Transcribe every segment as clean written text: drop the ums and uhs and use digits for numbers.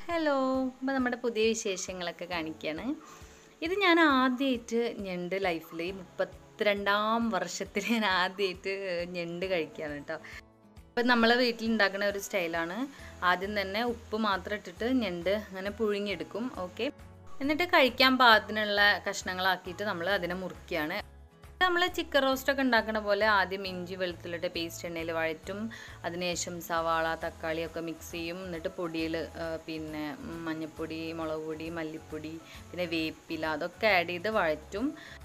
Hello, അപ്പോൾ നമ്മുടെ പുതിയ വിശേഷങ്ങളൊക്കെ കാണിക്കുകയാണ്. ഇത് ഞാൻ ആദ്യമായിട്ട് ഞണ്ട് ലൈഫിൽ 32ാം വർഷത്തിൽ ഞാൻ ആദ്യമായിട്ട് ഞണ്ട് കഴിക്കുകയാണ് കേട്ടോ. അപ്പം നമ്മളെ വീട്ടിലുണ്ടാക്കുന്ന ഒരു സ്റ്റൈലാണ്. ആദ്യം തന്നെ ഉപ്പ് മാത്രം ഇട്ടിട്ട് ഞണ്ട് അങ്ങനെ പുഴുങ്ങിയെടുക്കും. ഓക്കെ, എന്നിട്ട് കഴിക്കാൻ പാകത്തിനുള്ള കഷ്ണങ്ങളാക്കിയിട്ട് നമ്മൾ അതിനെ മുറിക്കുകയാണ്. നമ്മൾ ചിക്കൻ റോസ്റ്റൊക്കെ ഉണ്ടാക്കുന്ന പോലെ ആദ്യം ഇഞ്ചി വെളുത്തുള്ളിയുടെ പേസ്റ്റ് എണ്ണയിൽ വഴറ്റും. അതിനുശേഷം സവാള തക്കാളിയൊക്കെ മിക്സ് ചെയ്യും. എന്നിട്ട് പൊടിയിൽ പിന്നെ മഞ്ഞൾപ്പൊടി, മുളക് പൊടി, മല്ലിപ്പൊടി, പിന്നെ വേപ്പില അതൊക്കെ ആഡ് ചെയ്ത് വഴറ്റും.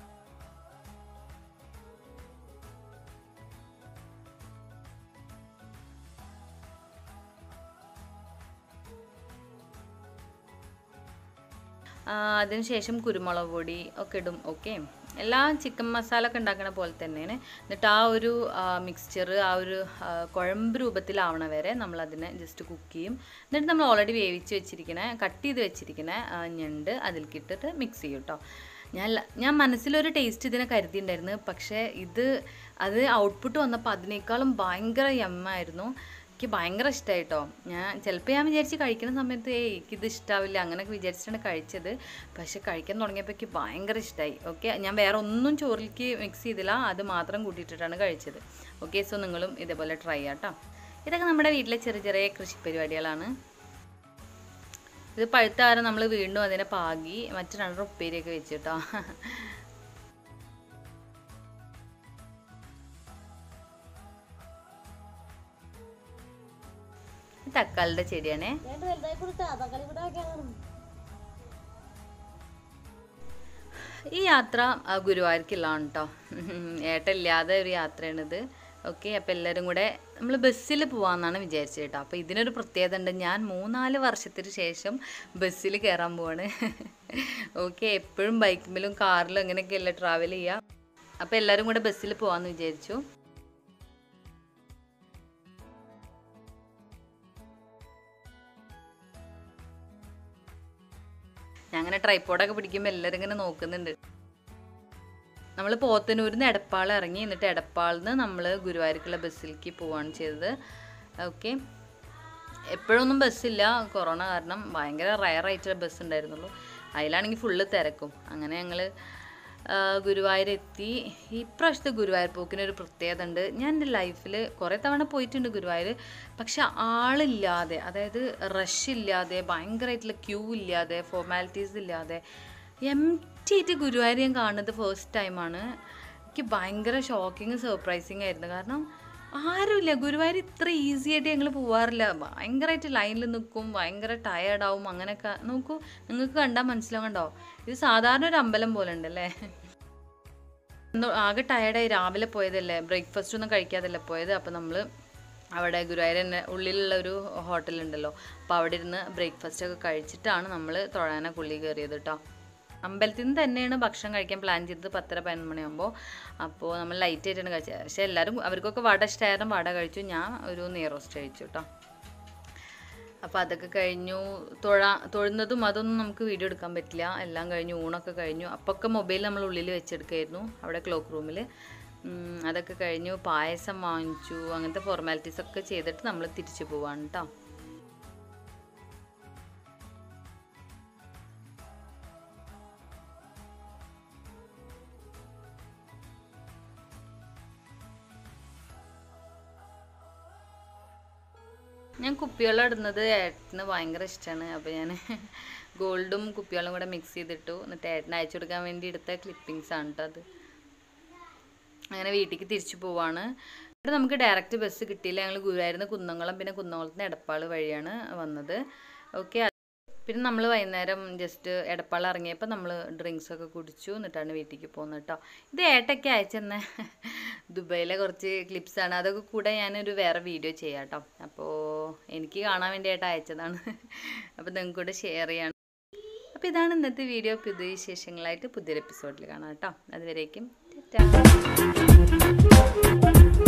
അതിനുശേഷം കുരുമുളക് പൊടി ഒക്കെ ഇടും. ഓക്കെ, എല്ലാ ചിക്കൻ മസാല ഒക്കെ ഉണ്ടാക്കുന്ന പോലെ തന്നെയാണ്. എന്നിട്ട് ആ ഒരു മിക്സ്ചർ ആ ഒരു കുഴമ്പ് രൂപത്തിലാവണ വരെ നമ്മളതിനെ ജസ്റ്റ് കുക്ക് ചെയ്യും. എന്നിട്ട് നമ്മൾ ഓൾറെഡി വേവിച്ച് വെച്ചിരിക്കണ കട്ട് ചെയ്ത് വെച്ചിരിക്കണ ഞണ്ട് അതിലേക്കിട്ടിട്ട് മിക്സ് ചെയ്യും കേട്ടോ. ഞാൻ മനസ്സിലൊരു ടേസ്റ്റ് ഇതിനെ കരുതിയിട്ടുണ്ടായിരുന്നു. പക്ഷേ അത് ഔട്ട്പുട്ട് വന്നപ്പോൾ അതിനേക്കാളും ഭയങ്കര യമ്മായിരുന്നു. എനിക്ക് ഭയങ്കര ഇഷ്ടമായി കേട്ടോ. ചിലപ്പോൾ ഞാൻ വിചാരിച്ച് കഴിക്കുന്ന സമയത്ത് എനിക്കിത് ഇഷ്ടാവില്ല അങ്ങനെയൊക്കെ വിചാരിച്ചിട്ടാണ് കഴിച്ചത്. പക്ഷെ കഴിക്കാൻ തുടങ്ങിയപ്പോൾ എനിക്ക് ഭയങ്കര ഇഷ്ടമായി. ഓക്കെ, ഞാൻ വേറെ ഒന്നും ചോറിലേക്ക് മിക്സ് ചെയ്തില്ല, അത് മാത്രം കൂട്ടിയിട്ടിട്ടാണ് കഴിച്ചത്. ഓക്കെ, സോ നിങ്ങളും ഇതേപോലെ ട്രൈ ചെയ്യാം കേട്ടോ. ഇതൊക്കെ നമ്മുടെ വീട്ടിലെ ചെറിയ ചെറിയ കൃഷി പരിപാടികളാണ്. ഇത് പഴുത്താരം നമ്മൾ വീണ്ടും അതിനെ പാകി മറ്റു 2 ഉപ്പേരിയൊക്കെ വെച്ചിട്ടോ. തക്കാളിയുടെ ചെടിയാണേ. ഈ യാത്ര ഗുരുവായൂർക്കുള്ളതാണ് കേട്ടോ. ഏട്ടല്ലാതെ ഒരു യാത്രയാണിത്. ഓക്കെ, അപ്പോൾ എല്ലാവരും കൂടെ നമ്മൾ ബസ്സിൽ പോകാമെന്നാണ് വിചാരിച്ചത് കേട്ടോ. അപ്പോൾ ഇതിനൊരു പ്രത്യേകത ഉണ്ട്, ഞാൻ 3-4 വർഷത്തിന് ശേഷം ബസ്സിൽ കയറാൻ പോവാണ്. ഓക്കെ, എപ്പോഴും ബൈക്കിലും കാറിലും അങ്ങനെയൊക്കെയല്ല ട്രാവൽ ചെയ്യുക. അപ്പോൾ എല്ലാവരും കൂടെ ബസ്സിൽ പോകാമെന്ന് വിചാരിച്ചു. ഞാൻ അങ്ങനെ ട്രൈപ്പോഡൊക്കെ പിടിക്കുമ്പോൾ എല്ലാവരും ഇങ്ങനെ നോക്കുന്നുണ്ട്. നമ്മൾ പോത്തന്നൂരിൽ നിന്ന് എടപ്പാൾ ഇറങ്ങി, എന്നിട്ട് എടപ്പാളിൽ നിന്ന് നമ്മൾ ഗുരുവായൂർക്കുള്ള ബസ്സിലേക്ക് പോവുകയാണ് ചെയ്തത്. ഓക്കെ, എപ്പോഴൊന്നും ബസ്സില്ല, കൊറോണ കാരണം ഭയങ്കര റയറായിട്ടുള്ള ബസ് ഉണ്ടായിരുന്നുള്ളൂ. അതിലാണെങ്കിൽ ഫുള്ള് തിരക്കും. അങ്ങനെ ഞങ്ങൾ ഗുരുവായൂരെത്തി. ഇപ്രാവശ്യത്തെ ഗുരുവായൂർ പോക്കിനൊരു പ്രത്യേകത ഉണ്ട്. ഞാൻ എൻ്റെ ലൈഫിൽ കുറേ തവണ പോയിട്ടുണ്ട് ഗുരുവായൂർ. പക്ഷെ ആളില്ലാതെ, അതായത് റഷ് ഇല്ലാതെ, ഭയങ്കരമായിട്ടുള്ള ക്യൂ ഇല്ലാതെ, ഫോർമാലിറ്റീസ് ഇല്ലാതെ എംപ്റ്റി ആയിട്ട് ഗുരുവായൂർ ഞാൻ കാണുന്നത് ഫസ്റ്റ് ടൈമാണ്. എനിക്ക് ഭയങ്കര ഷോക്കിങ് സർപ്രൈസിങ് ആയിരുന്നു. കാരണം ആരുമില്ല. ഗുരുവായൂർ ഇത്ര ഈസി ആയിട്ട് ഞങ്ങൾ പോവാറില്ല. ഭയങ്കരമായിട്ട് ലൈനിൽ നിൽക്കും, ഭയങ്കര ടയേർഡാവും. അങ്ങനെയൊക്കെ നോക്കൂ, നിങ്ങൾക്ക് കണ്ടാൽ മനസ്സിലാകണ്ടോ, ഇത് സാധാരണ ഒരു അമ്പലം പോലെ ഉണ്ടല്ലേ. ആകെ ടയേർഡായി, രാവിലെ പോയതല്ലേ, ബ്രേക്ക്ഫാസ്റ്റ് ഒന്നും കഴിക്കാതല്ലേ പോയത്. അപ്പോൾ നമ്മൾ അവിടെ ഗുരുവായൂർ തന്നെ ഉള്ളിലുള്ള ഒരു ഹോട്ടലുണ്ടല്ലോ, അപ്പോൾ അവിടെ ഇരുന്ന് ബ്രേക്ക്ഫാസ്റ്റൊക്കെ കഴിച്ചിട്ടാണ് നമ്മൾ തൊഴാനൊക്കെ ഉള്ളിൽ കയറിയത് കേട്ടോ. അമ്പലത്തിൽ നിന്ന് തന്നെയാണ് ഭക്ഷണം കഴിക്കാൻ പ്ലാൻ ചെയ്തത് 10-11 മണിയാകുമ്പോൾ. അപ്പോൾ നമ്മൾ ലൈറ്റ് ആയിട്ടാണ് കഴിച്ചത്. പക്ഷേ എല്ലാവരും അവർക്കൊക്കെ വട ഇഷ്ടമായിരുന്നു, വട കഴിച്ചു. ഞാൻ ഒരു നെയ്റോസ്റ്റ് കഴിച്ചു കേട്ടോ. അപ്പോൾ അതൊക്കെ കഴിഞ്ഞു. തൊഴുന്നതും അതൊന്നും നമുക്ക് വീഡിയോ എടുക്കാൻ പറ്റില്ല. എല്ലാം കഴിഞ്ഞു, ഊണൊക്കെ കഴിഞ്ഞു. അപ്പൊക്കെ മൊബൈൽ നമ്മൾ ഉള്ളിൽ വെച്ചെടുക്കായിരുന്നു അവിടെ ക്ലോക്ക് റൂമിൽ. അതൊക്കെ കഴിഞ്ഞു. പായസം വാങ്ങിച്ചു. അങ്ങനത്തെ ഫോർമാലിറ്റീസൊക്കെ ചെയ്തിട്ട് നമ്മൾ തിരിച്ചു പോവാണ് കേട്ടോ. ഞാൻ കുപ്പിവെള്ളം ഇടുന്നത് ഏട്ടന് ഭയങ്കര ഇഷ്ടമാണ്. അപ്പോൾ ഞാൻ ഗോൾഡും കുപ്പിവെള്ളം കൂടെ മിക്സ് ചെയ്തിട്ടു. എന്നിട്ട് ഏട്ടന് അയച്ചു കൊടുക്കാൻ വേണ്ടി എടുത്ത ക്ലിപ്പിങ്സ് ആണ് കേട്ടോ അത്. അങ്ങനെ വീട്ടിലേക്ക് തിരിച്ചു പോവാണ്. ഇവിടെ നമുക്ക് ഡയറക്റ്റ് ബസ് കിട്ടിയില്ല. ഞങ്ങൾ ഗുരുവായൂരിൽ കുന്നംകുളം, പിന്നെ കുന്നംകുളത്ത് നിന്ന് എടപ്പാൾ വഴിയാണ് വന്നത്. ഓക്കെ, പിന്നെ നമ്മൾ വൈകുന്നേരം ജസ്റ്റ് എടപ്പാൾ ഇറങ്ങിയപ്പോൾ നമ്മൾ ഡ്രിങ്ക്സൊക്കെ കുടിച്ചു. എന്നിട്ടാണ് വീട്ടിലേക്ക് പോകുന്നത് കേട്ടോ. ഇത് ഏട്ടയ്ക്ക് അയച്ചെന്ന ദുബൈയിലെ കുറച്ച് ക്ലിപ്സാണ്. അതൊക്കെ കൂടെ ഞാനൊരു വേറെ വീഡിയോ ചെയ്യാം കേട്ടോ. അപ്പോൾ എനിക്ക് കാണാൻ വേണ്ടി ഏട്ട അയച്ചതാണ്. അപ്പോൾ നിങ്ങൾക്ക് കൂടെ ഷെയർ ചെയ്യണം. അപ്പോൾ ഇതാണ് ഇന്നത്തെ വീഡിയോ. പുതിയ വിശേഷങ്ങളായിട്ട് പുതിയൊരു എപ്പിസോഡിൽ കാണാം കേട്ടോ. അതുവരേക്കും ടാറ്റാ.